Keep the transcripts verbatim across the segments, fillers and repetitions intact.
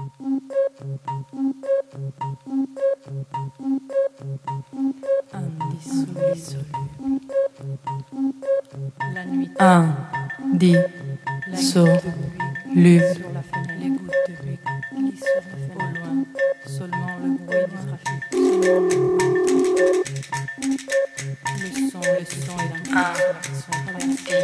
Indissoluble. La nuit. Indissoluble. Sur la fenêtre, les gouttes de pluie glissent sur la fenêtre. Au loin, seulement le bruit du trafic. Le son, le son et la son traversée.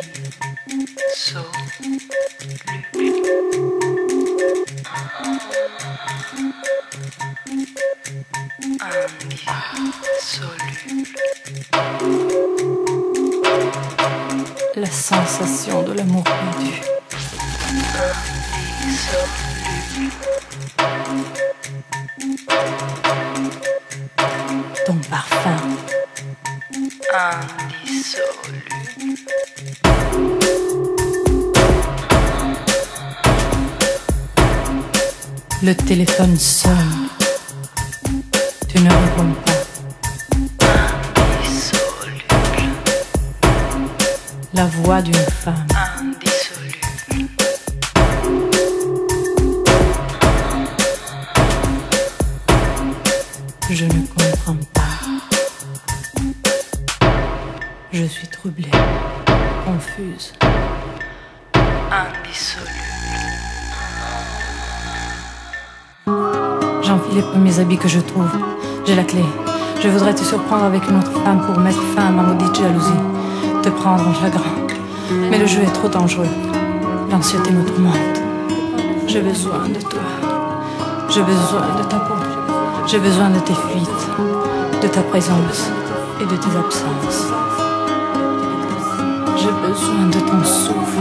La sensation de l'amour perdu. Ton parfum indissoluble. Le téléphone sonne. Tu ne réponds pas. La voix d'une femme indissoluble. Je ne comprends pas. Je suis troublée, confuse, indissoluble. J'enfile les premiers habits que je trouve. J'ai la clé. Je voudrais te surprendre avec une autre femme pour mettre fin à ma maudite jalousie. Te prendre en flagrant. Mais le jeu est trop dangereux. L'anxiété me tourmente. J'ai besoin de toi. J'ai besoin de ta peau. J'ai besoin de tes fuites, de ta présence et de tes absences. J'ai besoin de ton souffle.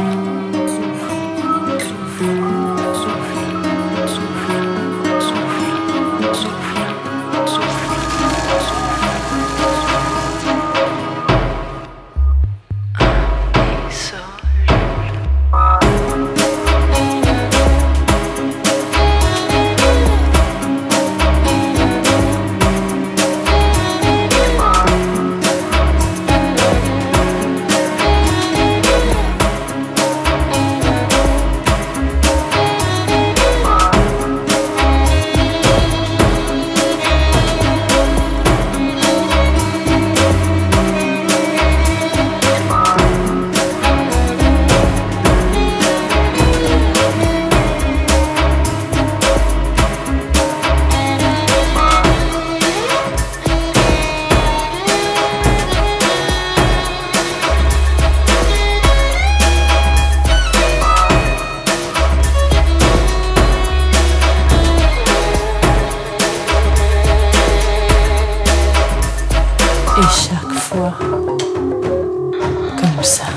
Et chaque fois, comme ça,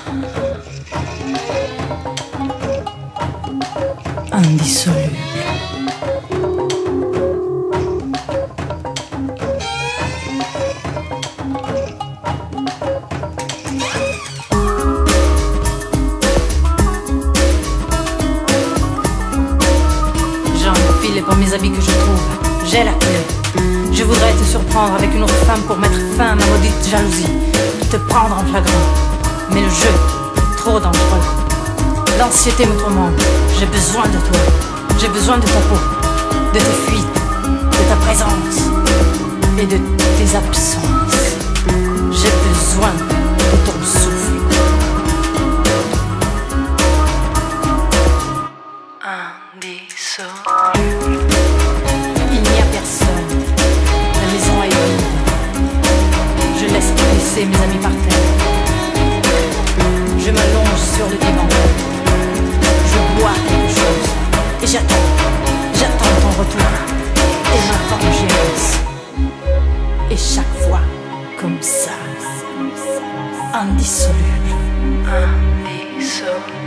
indissoluble. J'enfile les premiers habits que je trouve. J'ai la clé. Je voudrais te surprendre avec une autre femme pour mettre fin à ma maudite jalousie. Te prendre en flagrant. Mais le jeu, trop dangereux. L'anxiété me tourmente. J'ai besoin de toi. J'ai besoin de ta peau, de tes fuites, de ta présence et de tes absences. J'ai besoin de ton souffle. Indissoluble. Il n'y a personne. La maison est vide. Je laisse glisser mes amis par terre. Je m'allonge sur le divan. Je bois quelque chose. Et j'attends. J'attends ton retour. Et ma vengeance. Et chaque fois, comme ça. Indissoluble. Indissoluble.